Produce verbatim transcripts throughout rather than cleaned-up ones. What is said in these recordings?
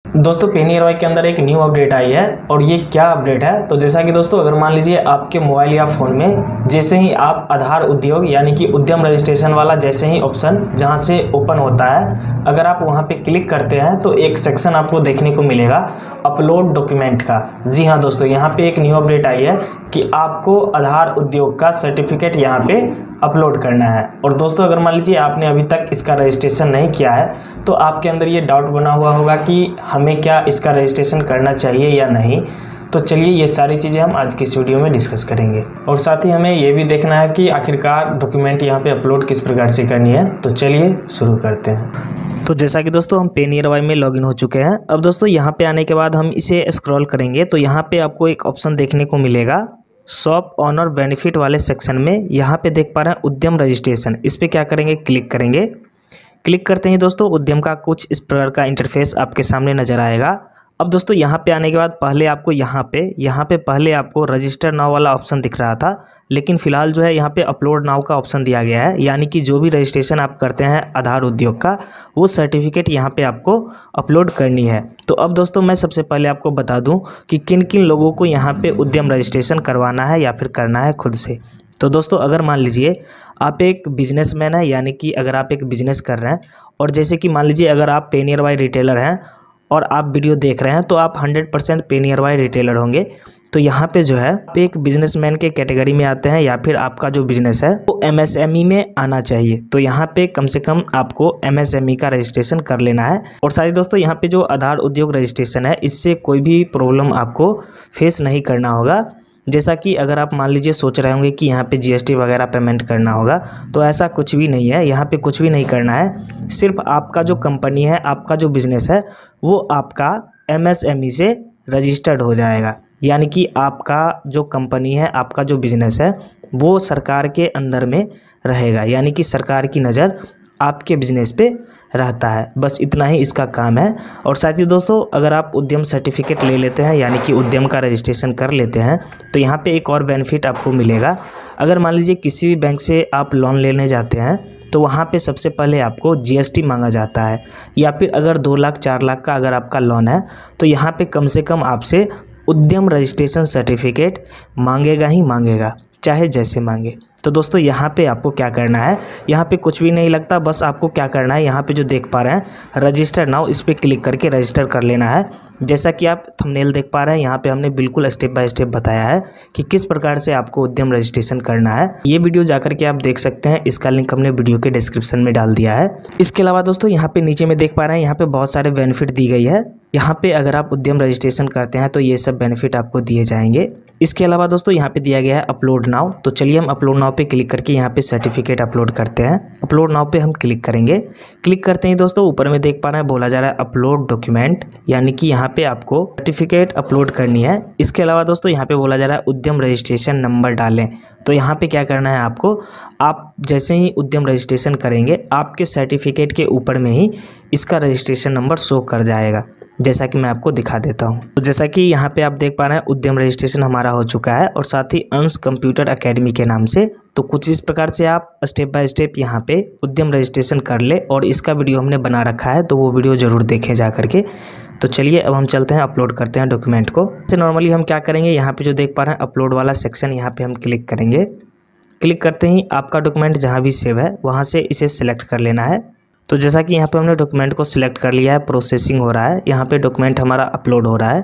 दोस्तों पेनियरवाई के अंदर एक न्यू अपडेट आई है और ये क्या अपडेट है। तो जैसा कि दोस्तों अगर मान लीजिए आपके मोबाइल या फ़ोन में जैसे ही आप आधार उद्योग यानी कि उद्यम रजिस्ट्रेशन वाला जैसे ही ऑप्शन जहां से ओपन होता है, अगर आप वहां पे क्लिक करते हैं तो एक सेक्शन आपको देखने को मिलेगा अपलोड डॉक्यूमेंट का। जी हाँ दोस्तों, यहाँ पे एक न्यू अपडेट आई है कि आपको आधार उद्योग का सर्टिफिकेट यहाँ पे अपलोड करना है। और दोस्तों अगर मान लीजिए आपने अभी तक इसका रजिस्ट्रेशन नहीं किया है तो आपके अंदर ये डाउट बना हुआ होगा कि हमें क्या इसका रजिस्ट्रेशन करना चाहिए या नहीं। तो चलिए ये सारी चीज़ें हम आज की इस वीडियो में डिस्कस करेंगे और साथ ही हमें ये भी देखना है कि आखिरकार डॉक्यूमेंट यहाँ पे अपलोड किस प्रकार से करनी है। तो चलिए शुरू करते हैं। तो जैसा कि दोस्तों हम पेनियरवाई में लॉगिन हो चुके हैं। अब दोस्तों यहाँ पे आने के बाद हम इसे स्क्रॉल करेंगे तो यहाँ पे आपको एक ऑप्शन देखने को मिलेगा शॉप ऑनर बेनिफिट वाले सेक्शन में। यहाँ पे देख पा रहे हैं उद्यम रजिस्ट्रेशन, इस पर क्या करेंगे, क्लिक करेंगे। क्लिक करते ही दोस्तों उद्यम का कुछ इस प्रकार का इंटरफेस आपके सामने नजर आएगा। अब दोस्तों यहाँ पे आने के बाद पहले आपको यहाँ पे यहाँ पे पहले आपको रजिस्टर नाउ वाला ऑप्शन दिख रहा था, लेकिन फिलहाल जो है यहाँ पे अपलोड नाउ का ऑप्शन दिया गया है। यानी कि जो भी रजिस्ट्रेशन आप करते हैं आधार उद्योग का, वो सर्टिफिकेट यहाँ पे आपको अपलोड करनी है। तो अब दोस्तों मैं सबसे पहले आपको बता दूँ कि किन किन लोगों को यहाँ पे उद्यम रजिस्ट्रेशन करवाना है या फिर करना है खुद से। तो दोस्तों अगर मान लीजिए आप एक बिजनेसमैन है, यानी कि अगर आप एक बिजनेस कर रहे हैं और जैसे कि मान लीजिए अगर आप पेनियरवाई रिटेलर हैं और आप वीडियो देख रहे हैं तो आप हंड्रेड परसेंट पेनियरवाई रिटेलर होंगे। तो यहाँ पे जो है आप एक बिजनेसमैन के कैटेगरी में आते हैं या फिर आपका जो बिजनेस है वो एमएसएमई में आना चाहिए। तो यहाँ पे कम से कम आपको एमएसएमई का रजिस्ट्रेशन कर लेना है। और साथ ही दोस्तों यहाँ पे जो आधार उद्योग रजिस्ट्रेशन है इससे कोई भी प्रॉब्लम आपको फेस नहीं करना होगा। जैसा कि अगर आप मान लीजिए सोच रहे होंगे कि यहाँ पे जीएसटी वगैरह पेमेंट करना होगा, तो ऐसा कुछ भी नहीं है। यहाँ पे कुछ भी नहीं करना है। सिर्फ आपका जो कंपनी है, आपका जो बिजनेस है वो आपका एमएसएमई से रजिस्टर्ड हो जाएगा। यानी कि आपका जो कंपनी है, आपका जो बिजनेस है वो सरकार के अंदर में रहेगा, यानी कि सरकार की नज़र आपके बिजनेस पे रहता है। बस इतना ही इसका काम है। और साथ ही दोस्तों अगर आप उद्यम सर्टिफिकेट ले लेते हैं यानी कि उद्यम का रजिस्ट्रेशन कर लेते हैं तो यहाँ पे एक और बेनिफिट आपको मिलेगा। अगर मान लीजिए किसी भी बैंक से आप लोन लेने जाते हैं तो वहाँ पे सबसे पहले आपको जीएसटी मांगा जाता है, या फिर अगर दो लाख चार लाख का अगर आपका लोन है तो यहाँ पे कम से कम आपसे उद्यम रजिस्ट्रेशन सर्टिफिकेट मांगेगा ही मांगेगा, चाहे जैसे मांगे। तो दोस्तों यहाँ पे आपको क्या करना है, यहाँ पे कुछ भी नहीं लगता, बस आपको क्या करना है, यहाँ पे जो देख पा रहे हैं रजिस्टर नाउ, इस पर क्लिक करके रजिस्टर कर लेना है। जैसा कि आप थंबनेल देख पा रहे हैं यहाँ पे हमने बिल्कुल स्टेप बाय स्टेप बताया है कि किस प्रकार से आपको उद्यम रजिस्ट्रेशन करना है। ये वीडियो जाकर के आप देख सकते हैं, इसका लिंक हमने वीडियो के डिस्क्रिप्शन में डाल दिया है। इसके अलावा दोस्तों यहाँ पे नीचे में देख पा रहे हैं यहाँ पे बहुत सारे बेनिफिट दी गई है। यहाँ पे अगर आप उद्यम रजिस्ट्रेशन करते हैं तो ये सब बेनिफिट आपको दिए जाएंगे। इसके अलावा दोस्तों यहाँ पे दिया गया है अपलोड नाउ। तो चलिए हम अपलोड नाउ पे क्लिक करके यहाँ पे सर्टिफिकेट अपलोड करते हैं। अपलोड नाउ पे हम क्लिक करेंगे। क्लिक करते ही दोस्तों ऊपर में देख पा रहे हैं बोला जा रहा है अपलोड डॉक्यूमेंट, यानी कि यहाँ पे आपको सर्टिफिकेट अपलोड करनी है। इसके अलावा दोस्तों यहाँ पे बोला जा रहा है उद्यम रजिस्ट्रेशन नंबर डालें। तो यहाँ पे क्या करना है आपको, आप जैसे ही उद्यम रजिस्ट्रेशन करेंगे आपके सर्टिफिकेट के ऊपर में ही इसका रजिस्ट्रेशन नंबर शो कर जाएगा, जैसा कि मैं आपको दिखा देता हूं। तो जैसा कि यहाँ पे आप देख पा रहे हैं उद्यम रजिस्ट्रेशन हमारा हो चुका है और साथ ही अंश कंप्यूटर एकेडमी के नाम से। तो कुछ इस प्रकार से आप स्टेप बाय स्टेप यहाँ पे उद्यम रजिस्ट्रेशन कर ले, और इसका वीडियो हमने बना रखा है तो वो वीडियो जरूर देखें जा करके। तो चलिए अब हम चलते हैं, अपलोड करते हैं डॉक्यूमेंट को। तो नॉर्मली हम क्या करेंगे, यहाँ पे जो देख पा रहे हैं अपलोड वाला सेक्शन, यहाँ पे हम क्लिक करेंगे। क्लिक करते ही आपका डॉक्यूमेंट जहाँ भी सेव है वहाँ से इसे सिलेक्ट कर लेना है। तो जैसा कि यहाँ पे हमने डॉक्यूमेंट को सिलेक्ट कर लिया है, प्रोसेसिंग हो रहा है, यहाँ पे डॉक्यूमेंट हमारा अपलोड हो रहा है।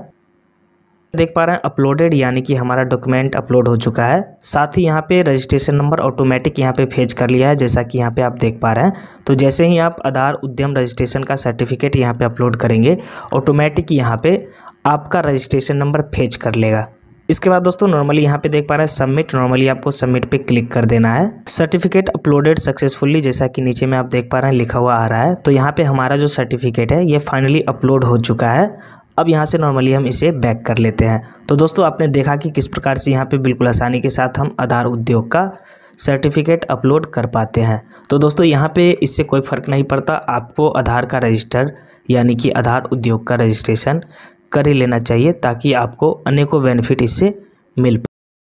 देख पा रहे हैं अपलोडेड, यानी कि हमारा डॉक्यूमेंट अपलोड हो चुका है। साथ ही यहाँ पे रजिस्ट्रेशन नंबर ऑटोमेटिक यहाँ पे फेच कर लिया है, जैसा कि यहाँ पे आप देख पा रहे हैं। तो जैसे ही आप आधार उद्यम रजिस्ट्रेशन का सर्टिफिकेट यहाँ पे अपलोड करेंगे ऑटोमेटिक यहाँ पे आपका रजिस्ट्रेशन नंबर फेच कर लेगा। इसके बाद दोस्तों नॉर्मली यहाँ पे देख पा रहे हैं सबमिट, नॉर्मली आपको सबमिट पे क्लिक कर देना है। सर्टिफिकेट अपलोडेड सक्सेसफुली, जैसा कि नीचे में आप देख पा रहे हैं लिखा हुआ आ रहा है। तो यहाँ पे हमारा जो सर्टिफिकेट है ये फाइनली अपलोड हो चुका है। अब यहाँ से नॉर्मली हम इसे बैक कर लेते हैं। तो दोस्तों आपने देखा कि किस प्रकार से यहाँ पे बिल्कुल आसानी के साथ हम आधार उद्योग का सर्टिफिकेट अपलोड कर पाते हैं। तो दोस्तों यहाँ पे इससे कोई फ़र्क नहीं पड़ता, आपको आधार का रजिस्टर यानी कि आधार उद्योग का रजिस्ट्रेशन कर ही लेना चाहिए ताकि आपको अनेकों बेनिफिट इससे मिल